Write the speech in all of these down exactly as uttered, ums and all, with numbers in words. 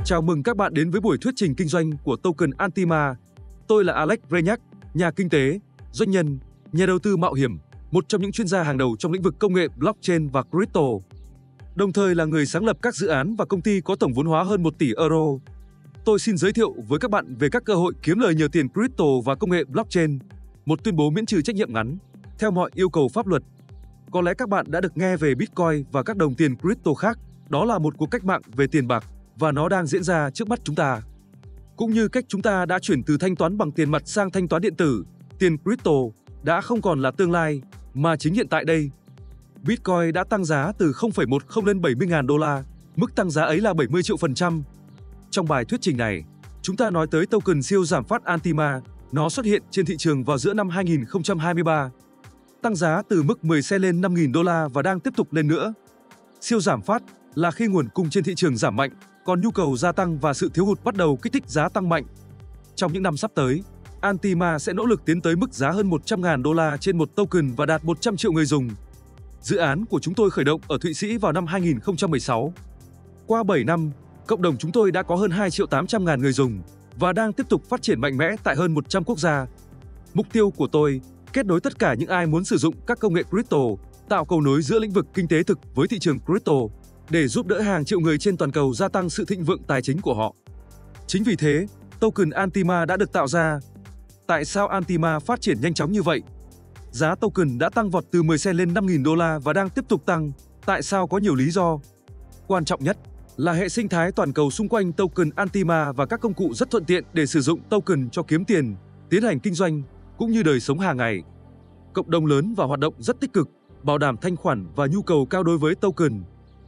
Chào mừng các bạn đến với buổi thuyết trình kinh doanh của token Antima. Tôi là Alex Reñac, nhà kinh tế, doanh nhân, nhà đầu tư mạo hiểm, một trong những chuyên gia hàng đầu trong lĩnh vực công nghệ blockchain và crypto. Đồng thời là người sáng lập các dự án và công ty có tổng vốn hóa hơn một tỷ euro. Tôi xin giới thiệu với các bạn về các cơ hội kiếm lời nhờ tiền crypto và công nghệ blockchain. Một tuyên bố miễn trừ trách nhiệm ngắn, theo mọi yêu cầu pháp luật. Có lẽ các bạn đã được nghe về Bitcoin và các đồng tiền crypto khác. Đó là một cuộc cách mạng về tiền bạc và nó đang diễn ra trước mắt chúng ta. Cũng như cách chúng ta đã chuyển từ thanh toán bằng tiền mặt sang thanh toán điện tử, tiền crypto đã không còn là tương lai, mà chính hiện tại đây. Bitcoin đã tăng giá từ không phẩy một không lên bảy mươi nghìn đô la, mức tăng giá ấy là bảy mươi triệu phần trăm. Trong bài thuyết trình này, chúng ta nói tới token siêu giảm phát Antima, nó xuất hiện trên thị trường vào giữa năm hai nghìn không trăm hai mươi ba. Tăng giá từ mức mười cent lên năm nghìn đô la và đang tiếp tục lên nữa. Siêu giảm phát là khi nguồn cung trên thị trường giảm mạnh, còn nhu cầu gia tăng và sự thiếu hụt bắt đầu kích thích giá tăng mạnh. Trong những năm sắp tới, Antima sẽ nỗ lực tiến tới mức giá hơn một trăm nghìn đô la trên một token và đạt một trăm triệu người dùng. Dự án của chúng tôi khởi động ở Thụy Sĩ vào năm hai nghìn không trăm mười sáu. Qua bảy năm, cộng đồng chúng tôi đã có hơn hai triệu tám trăm nghìn người dùng và đang tiếp tục phát triển mạnh mẽ tại hơn một trăm quốc gia. Mục tiêu của tôi, kết nối tất cả những ai muốn sử dụng các công nghệ crypto, tạo cầu nối giữa lĩnh vực kinh tế thực với thị trường crypto, để giúp đỡ hàng triệu người trên toàn cầu gia tăng sự thịnh vượng tài chính của họ. Chính vì thế, token Antima đã được tạo ra. Tại sao Antima phát triển nhanh chóng như vậy? Giá token đã tăng vọt từ mười cent lên năm nghìn đô la và đang tiếp tục tăng. Tại sao? Có nhiều lý do. Quan trọng nhất là hệ sinh thái toàn cầu xung quanh token Antima và các công cụ rất thuận tiện để sử dụng token cho kiếm tiền, tiến hành kinh doanh, cũng như đời sống hàng ngày. Cộng đồng lớn và hoạt động rất tích cực, bảo đảm thanh khoản và nhu cầu cao đối với token.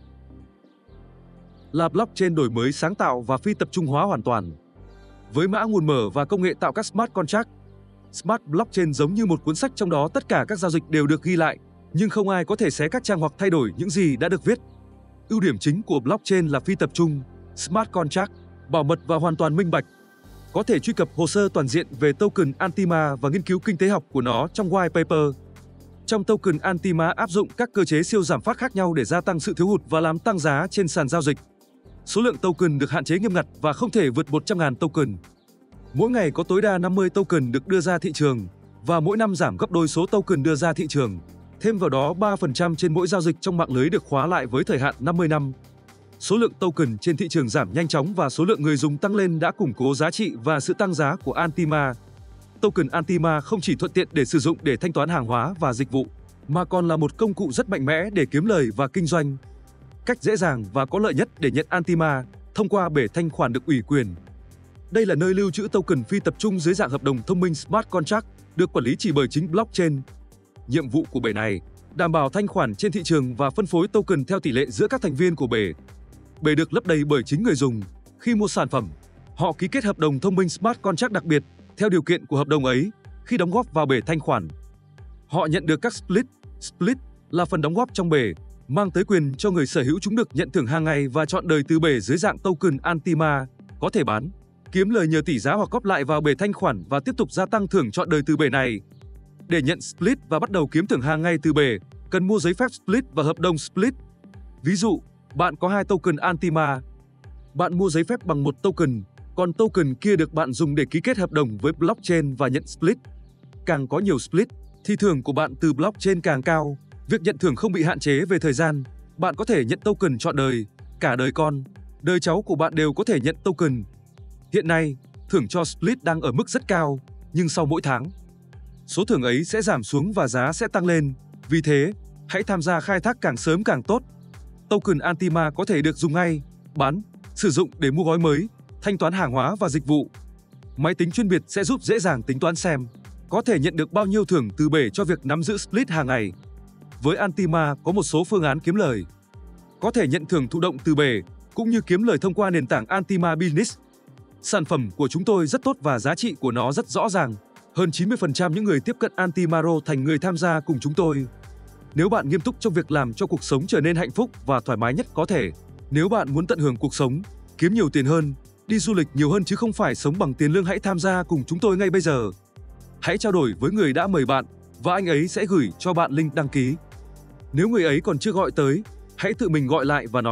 Là blockchain đổi mới sáng tạo và phi tập trung hóa hoàn toàn. Với mã nguồn mở và công nghệ tạo các smart contract, Smart Blockchain giống như một cuốn sách, trong đó tất cả các giao dịch đều được ghi lại, nhưng không ai có thể xé các trang hoặc thay đổi những gì đã được viết. Ưu điểm chính của blockchain là phi tập trung, smart contract, bảo mật và hoàn toàn minh bạch. Có thể truy cập hồ sơ toàn diện về token Antima và nghiên cứu kinh tế học của nó trong white paper. Trong token Antima áp dụng các cơ chế siêu giảm phát khác nhau để gia tăng sự thiếu hụt và làm tăng giá trên sàn giao dịch. Số lượng token được hạn chế nghiêm ngặt và không thể vượt một trăm nghìn token. Mỗi ngày có tối đa năm mươi token được đưa ra thị trường và mỗi năm giảm gấp đôi số token đưa ra thị trường. Thêm vào đó, ba phần trăm trên mỗi giao dịch trong mạng lưới được khóa lại với thời hạn năm mươi năm. Số lượng token trên thị trường giảm nhanh chóng và số lượng người dùng tăng lên đã củng cố giá trị và sự tăng giá của Antima. Token Antima không chỉ thuận tiện để sử dụng để thanh toán hàng hóa và dịch vụ, mà còn là một công cụ rất mạnh mẽ để kiếm lời và kinh doanh. Cách dễ dàng và có lợi nhất để nhận Antima thông qua bể thanh khoản được ủy quyền. Đây là nơi lưu trữ token phi tập trung dưới dạng hợp đồng thông minh Smart Contract, được quản lý chỉ bởi chính blockchain. Nhiệm vụ của bể này đảm bảo thanh khoản trên thị trường và phân phối token theo tỷ lệ giữa các thành viên của bể. Bể được lấp đầy bởi chính người dùng. Khi mua sản phẩm, họ ký kết hợp đồng thông minh Smart Contract đặc biệt theo điều kiện của hợp đồng ấy. Khi đóng góp vào bể thanh khoản, họ nhận được các split. Split là phần đóng góp trong bể, mang tới quyền cho người sở hữu chúng được nhận thưởng hàng ngày và chọn đời từ bể dưới dạng token Antima, có thể bán, kiếm lời nhờ tỷ giá hoặc góp lại vào bể thanh khoản và tiếp tục gia tăng thưởng chọn đời từ bể này. Để nhận split và bắt đầu kiếm thưởng hàng ngày từ bể, cần mua giấy phép split và hợp đồng split. Ví dụ, bạn có hai token Antima. Bạn mua giấy phép bằng một token, còn token kia được bạn dùng để ký kết hợp đồng với blockchain và nhận split. Càng có nhiều split, thì thưởng của bạn từ blockchain càng cao. Việc nhận thưởng không bị hạn chế về thời gian. Bạn có thể nhận token trọn đời, cả đời con, đời cháu của bạn đều có thể nhận token. Hiện nay, thưởng cho split đang ở mức rất cao, nhưng sau mỗi tháng, số thưởng ấy sẽ giảm xuống và giá sẽ tăng lên. Vì thế, hãy tham gia khai thác càng sớm càng tốt. Token Antima có thể được dùng ngay, bán, sử dụng để mua gói mới, thanh toán hàng hóa và dịch vụ. Máy tính chuyên biệt sẽ giúp dễ dàng tính toán xem có thể nhận được bao nhiêu thưởng từ bể cho việc nắm giữ split hàng ngày. Với Antima có một số phương án kiếm lời. Có thể nhận thưởng thụ động từ bể, cũng như kiếm lời thông qua nền tảng Antima Business. Sản phẩm của chúng tôi rất tốt và giá trị của nó rất rõ ràng. Hơn chín mươi phần trăm những người tiếp cận Antimaro thành người tham gia cùng chúng tôi. Nếu bạn nghiêm túc trong việc làm cho cuộc sống trở nên hạnh phúc và thoải mái nhất có thể, nếu bạn muốn tận hưởng cuộc sống, kiếm nhiều tiền hơn, đi du lịch nhiều hơn chứ không phải sống bằng tiền lương, hãy tham gia cùng chúng tôi ngay bây giờ. Hãy trao đổi với người đã mời bạn và anh ấy sẽ gửi cho bạn link đăng ký. Nếu người ấy còn chưa gọi tới, hãy tự mình gọi lại và nói,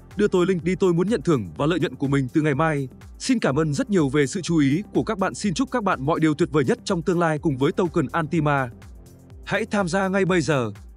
Đưa tôi link đi, tôi muốn nhận thưởng và lợi nhuận của mình từ ngày mai. Xin cảm ơn rất nhiều về sự chú ý của các bạn. Xin chúc các bạn mọi điều tuyệt vời nhất trong tương lai cùng với token Antima. Hãy tham gia ngay bây giờ.